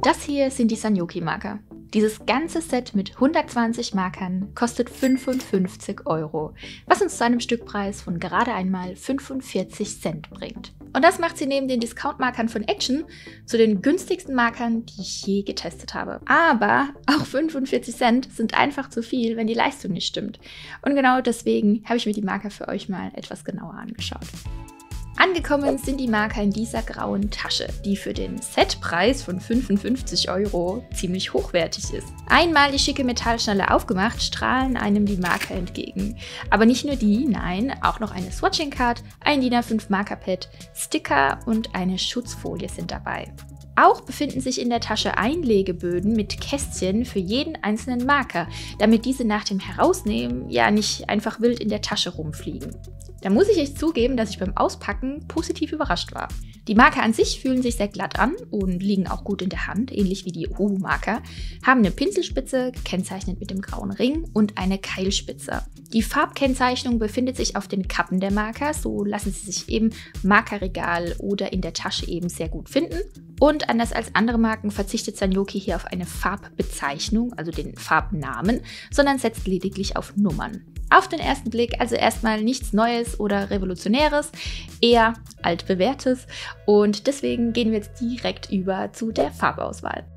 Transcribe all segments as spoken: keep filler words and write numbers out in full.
Das hier sind die Sanyoki-Marker. Dieses ganze Set mit hundertzwanzig Markern kostet fünfundfünfzig Euro, was uns zu einem Stückpreis von gerade einmal fünfundvierzig Cent bringt. Und das macht sie neben den Discount-Markern von Action zu den günstigsten Markern, die ich je getestet habe. Aber auch fünfundvierzig Cent sind einfach zu viel, wenn die Leistung nicht stimmt. Und genau deswegen habe ich mir die Marker für euch mal etwas genauer angeschaut. Angekommen sind die Marker in dieser grauen Tasche, die für den Setpreis von fünfundfünfzig Euro ziemlich hochwertig ist. Einmal die schicke Metallschnalle aufgemacht, strahlen einem die Marker entgegen. Aber nicht nur die, nein, auch noch eine Swatching Card, ein D I N A fünf Markerpad, Sticker und eine Schutzfolie sind dabei. Auch befinden sich in der Tasche Einlegeböden mit Kästchen für jeden einzelnen Marker, damit diese nach dem Herausnehmen ja nicht einfach wild in der Tasche rumfliegen. Da muss ich echt zugeben, dass ich beim Auspacken positiv überrascht war. Die Marker an sich fühlen sich sehr glatt an und liegen auch gut in der Hand, ähnlich wie die Uhu-Marker, haben eine Pinselspitze, gekennzeichnet mit dem grauen Ring, und eine Keilspitze. Die Farbkennzeichnung befindet sich auf den Kappen der Marker, so lassen sie sich eben im Markerregal oder in der Tasche eben sehr gut finden. Und anders als andere Marken verzichtet Sanyoki hier auf eine Farbbezeichnung, also den Farbnamen, sondern setzt lediglich auf Nummern. Auf den ersten Blick also erstmal nichts Neues oder Revolutionäres, eher altbewährtes, und deswegen gehen wir jetzt direkt über zu der Farbauswahl.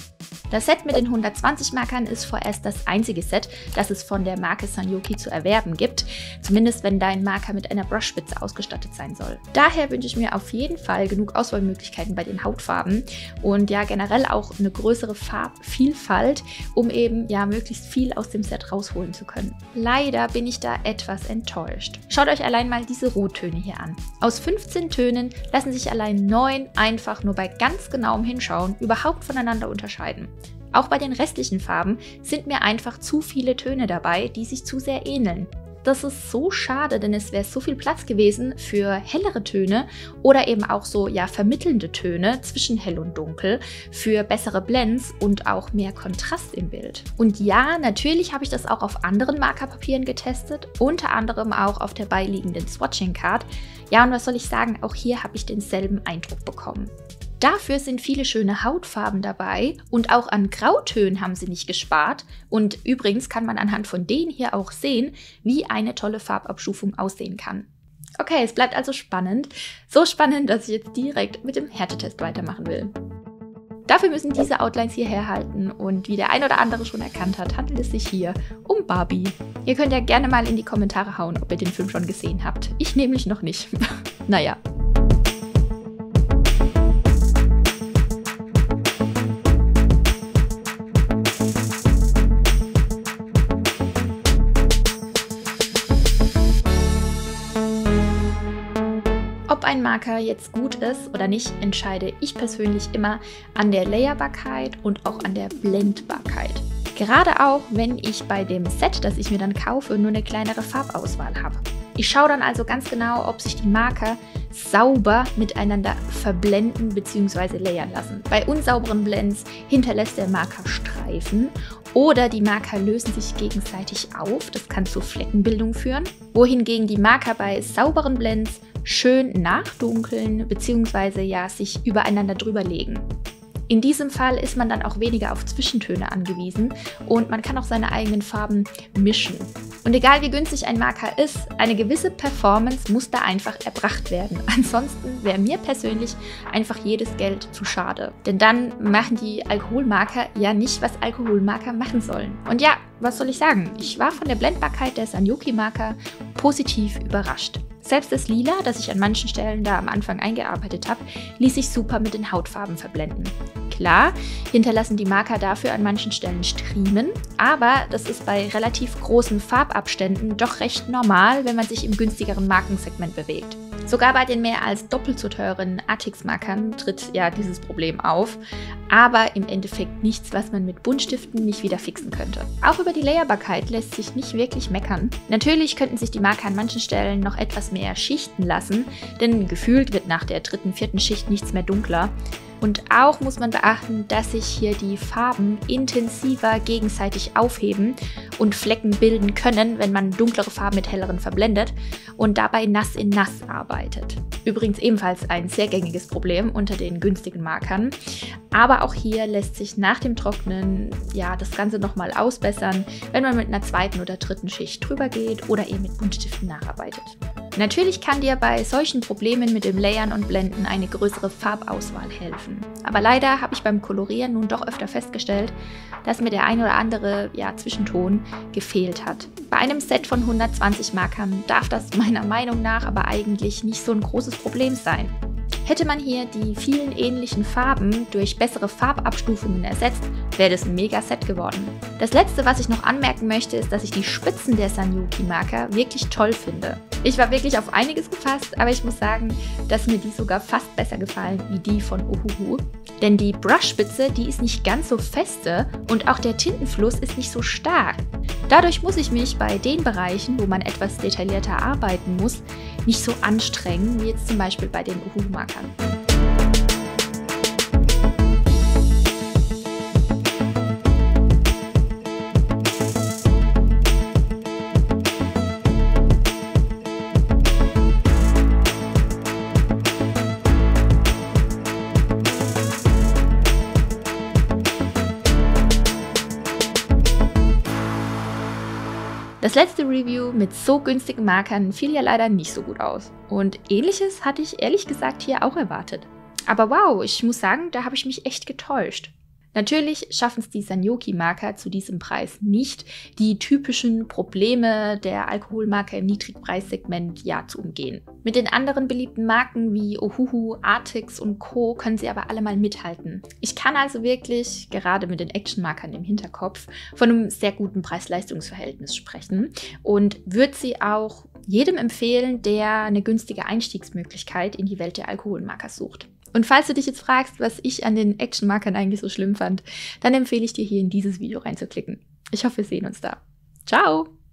Das Set mit den hundertzwanzig Markern ist vorerst das einzige Set, das es von der Marke Sanyoki zu erwerben gibt, zumindest wenn dein Marker mit einer Brushspitze ausgestattet sein soll. Daher wünsche ich mir auf jeden Fall genug Auswahlmöglichkeiten bei den Hautfarben und ja generell auch eine größere Farbvielfalt, um eben ja möglichst viel aus dem Set rausholen zu können. Leider bin ich da etwas enttäuscht. Schaut euch allein mal diese Rottöne hier an. Aus fünfzehn Tönen lassen sich allein neun einfach nur bei ganz genauem Hinschauen überhaupt voneinander unterscheiden. Auch bei den restlichen Farben sind mir einfach zu viele Töne dabei, die sich zu sehr ähneln. Das ist so schade, denn es wäre so viel Platz gewesen für hellere Töne oder eben auch so ja vermittelnde Töne zwischen hell und dunkel, für bessere Blends und auch mehr Kontrast im Bild. Und ja, natürlich habe ich das auch auf anderen Markerpapieren getestet, unter anderem auch auf der beiliegenden Swatching Card. Ja, und was soll ich sagen, auch hier habe ich denselben Eindruck bekommen. Dafür sind viele schöne Hautfarben dabei und auch an Grautönen haben sie nicht gespart. Und übrigens kann man anhand von denen hier auch sehen, wie eine tolle Farbabstufung aussehen kann. Okay, es bleibt also spannend. So spannend, dass ich jetzt direkt mit dem Härtetest weitermachen will. Dafür müssen diese Outlines hier herhalten und wie der ein oder andere schon erkannt hat, handelt es sich hier um Barbie. Ihr könnt ja gerne mal in die Kommentare hauen, ob ihr den Film schon gesehen habt. Ich nämlich noch nicht. Naja. Ob ein Marker jetzt gut ist oder nicht, entscheide ich persönlich immer an der Layerbarkeit und auch an der Blendbarkeit. Gerade auch, wenn ich bei dem Set, das ich mir dann kaufe, nur eine kleinere Farbauswahl habe. Ich schaue dann also ganz genau, ob sich die Marker sauber miteinander verblenden bzw. layern lassen. Bei unsauberen Blends hinterlässt der Marker Streifen oder die Marker lösen sich gegenseitig auf. Das kann zu Fleckenbildung führen. Wohingegen die Marker bei sauberen Blends schön nachdunkeln bzw. ja sich übereinander drüber legen. In diesem Fall ist man dann auch weniger auf Zwischentöne angewiesen und man kann auch seine eigenen Farben mischen. Und egal wie günstig ein Marker ist, eine gewisse Performance muss da einfach erbracht werden. Ansonsten wäre mir persönlich einfach jedes Geld zu schade. Denn dann machen die Alkoholmarker ja nicht, was Alkoholmarker machen sollen. Und ja, was soll ich sagen? Ich war von der Blendbarkeit der Sanyoki-Marker positiv überrascht. Selbst das Lila, das ich an manchen Stellen da am Anfang eingearbeitet habe, ließ sich super mit den Hautfarben verblenden. Klar, hinterlassen die Marker dafür an manchen Stellen Striemen, aber das ist bei relativ großen Farbabständen doch recht normal, wenn man sich im günstigeren Markensegment bewegt. Sogar bei den mehr als doppelt so teuren Atix-Markern tritt ja dieses Problem auf, aber im Endeffekt nichts, was man mit Buntstiften nicht wieder fixen könnte. Auch über die Layerbarkeit lässt sich nicht wirklich meckern. Natürlich könnten sich die Marker an manchen Stellen noch etwas mehr schichten lassen, denn gefühlt wird nach der dritten, vierten Schicht nichts mehr dunkler. Und auch muss man beachten, dass sich hier die Farben intensiver gegenseitig aufheben und Flecken bilden können, wenn man dunklere Farben mit helleren verblendet und dabei nass in nass arbeitet. Übrigens ebenfalls ein sehr gängiges Problem unter den günstigen Markern. Aber auch hier lässt sich nach dem Trocknen ja, das Ganze nochmal ausbessern, wenn man mit einer zweiten oder dritten Schicht drüber geht oder eben mit Buntstiften nacharbeitet. Natürlich kann dir bei solchen Problemen mit dem Layern und Blenden eine größere Farbauswahl helfen. Aber leider habe ich beim Kolorieren nun doch öfter festgestellt, dass mir der ein oder andere ja, Zwischenton gefehlt hat. Bei einem Set von hundertzwanzig Markern darf das meiner Meinung nach aber eigentlich nicht so ein großes Problem sein. Hätte man hier die vielen ähnlichen Farben durch bessere Farbabstufungen ersetzt, wäre das ein Mega-Set geworden. Das letzte, was ich noch anmerken möchte, ist, dass ich die Spitzen der Sanyoki-Marker wirklich toll finde. Ich war wirklich auf einiges gefasst, aber ich muss sagen, dass mir die sogar fast besser gefallen wie die von Ohuhu. Denn die Brushspitze, die ist nicht ganz so feste und auch der Tintenfluss ist nicht so stark. Dadurch muss ich mich bei den Bereichen, wo man etwas detaillierter arbeiten muss, nicht so anstrengen, wie jetzt zum Beispiel bei den Ohuhu-Markern. Das letzte Review mit so günstigen Markern fiel ja leider nicht so gut aus. Und Ähnliches hatte ich ehrlich gesagt hier auch erwartet. Aber wow, ich muss sagen, da habe ich mich echt getäuscht. Natürlich schaffen es die Sanyoki-Marker zu diesem Preis nicht, die typischen Probleme der Alkoholmarker im Niedrigpreissegment ja zu umgehen. Mit den anderen beliebten Marken wie Ohuhu, Artix und Co. können sie aber alle mal mithalten. Ich kann also wirklich, gerade mit den Action-Markern im Hinterkopf, von einem sehr guten Preis-Leistungs-Verhältnis sprechen und würde sie auch jedem empfehlen, der eine günstige Einstiegsmöglichkeit in die Welt der Alkoholmarker sucht. Und falls du dich jetzt fragst, was ich an den Action-Markern eigentlich so schlimm fand, dann empfehle ich dir hier in dieses Video reinzuklicken. Ich hoffe, wir sehen uns da. Ciao!